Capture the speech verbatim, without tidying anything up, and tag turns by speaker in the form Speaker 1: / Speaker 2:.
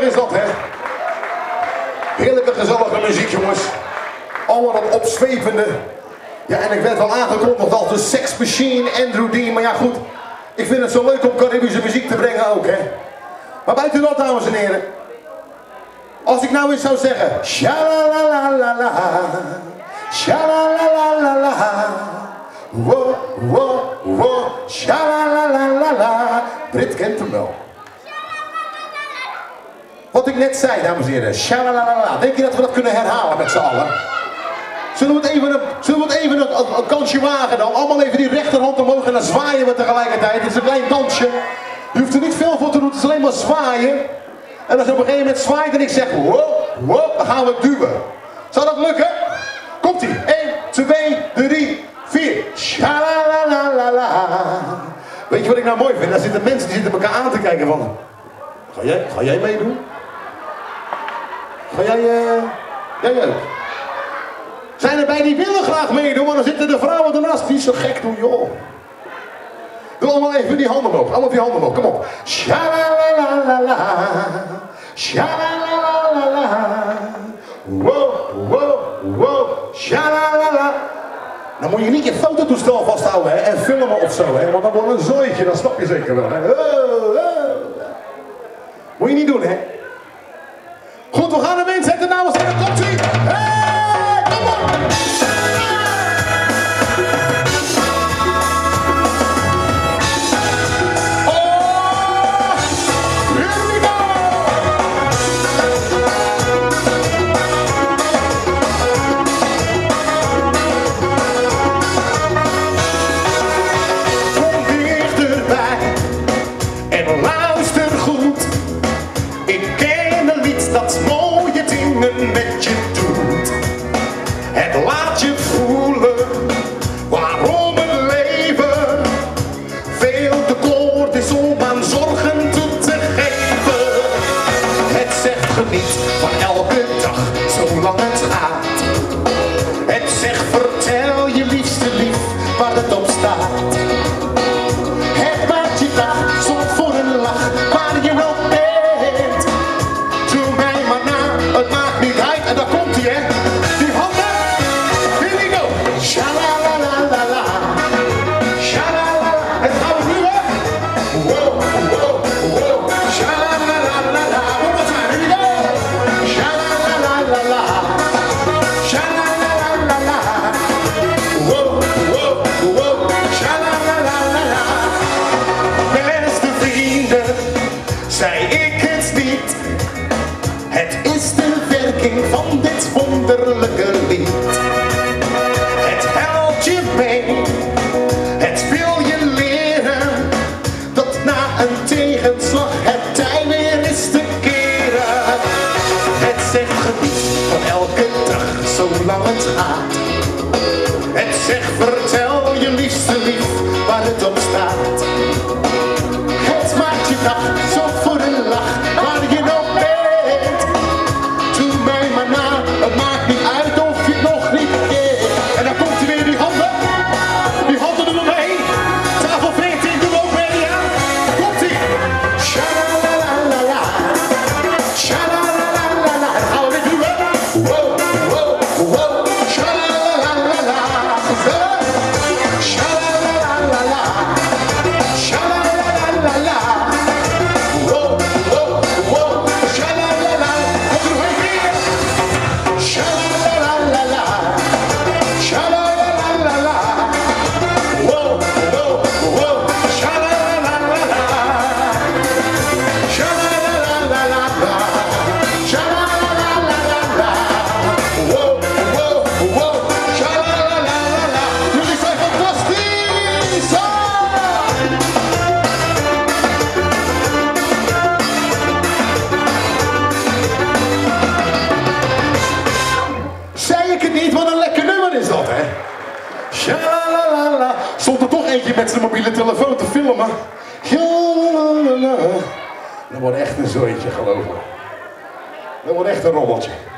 Speaker 1: is dat, hè? Heerlijke, gezellige muziek, jongens. Allemaal dat opzwevende. Ja, en ik werd wel aangekondigd als de Sex Machine, Andrew Dean. Maar ja, goed. Ik vind het zo leuk om Caribische muziek te brengen ook, hè? Maar buiten dat, dames en heren. Als ik nou eens zou zeggen. Shalalalalala. Shalalalalala. Wow, wow, wow. Shalalalalala. Brit kent hem wel. Wat ik net zei, dames en heren. Shalalalalala. Denk je dat we dat kunnen herhalen met z'n allen? Zullen we het even, een, zullen we het even een, een, een kansje wagen dan? Allemaal even die rechterhand omhoog en dan zwaaien we tegelijkertijd. Het is een klein dansje. Je hoeft er niet veel voor te doen, het is alleen maar zwaaien. En als je op een gegeven moment zwaait en ik zeg wow, wow, dan gaan we duwen. Zou dat lukken? Komt-ie. één, twee, drie, vier. Shalalalala. Weet je wat ik nou mooi vind? Daar zitten mensen die zitten elkaar aan te kijken van... Ga jij, ga jij meedoen? Ga jij... Uh, jij ook? Zijn er bij die willen graag meedoen, maar dan zitten de vrouwen ernaast. Niet zo gek doen, joh. Doe allemaal even die handen omhoog. Allemaal die handen omhoog. Kom op. Shalalalala. Shalalalala. Wow, wow, wow. Shalalala. Dan moet je niet je fototoestel vasthouden, hè, en filmen of zo, hè, want dan wordt een zooitje, dat snap je zeker wel, hè. Oh, oh. Moet je niet doen, hè. Goed, we gaan hem inzetten, dames en heren. Komt-ie. Hey, kom op. Met je doet. Het laat je voelen waarom het leven veel te kort is om aan zorgen toe te geven. Het zegt geniet van elke dag zolang het gaat. Het zegt vertel je liefste lief waar het op staat. Het maakt je dag soms voor een lach waar je wel bent. Doe mij maar na, het maakt niet uit. En daar komt hij, hè? Die handen. Here we go. Shalalalala. Shalalala. En gaan we nu, hè? Wow, wow, wow. Shalalalala. One more time. Here we go. Shalalalala. Shalalalala. Wow, wow, wow. Shalalalala. Beste vrienden, zei ik het niet. Het is de werking van dit wonderlijke lied. Het helpt je mee, het wil je leren, dat na een tegenslag het tij weer is te keren. Het zegt geniet van elke dag zolang het gaat. Het zegt vertel je liefste lief waar het op staat. Het maakt je dag zo voor een lach waar je nog bent. Doe mij maar na, het maakt niet uit of je het nog niet kent. En dan komt hij weer, die handen. Die handen doen er mee. Tafel veertien, doe ook mee, ja. Komt ie. Shalalalala. Shalalalala. En dan gaan we weer doen, hè. Wow, wow, wow. Shalalalala. Gezellig. Shalalalala. Shalalalala. Wow, wow, wow. Shalalala. Komt er nog een keer. Shalalalala. Shalalalala. Wow, wow, wow. Shalalalala. Shalalalala. Shalalalala. Wow, wow, wow. Shalalalala. Jullie zijn fantastisch! Ah! Zei ik het niet? Wat een lekker nummer is dat, hè? Shalalala. Stond er toch eentje met zijn mobiele telefoon te filmen. Shalalala. Dat wordt echt een zooitje, geloof me. Dat wordt echt een rommeltje.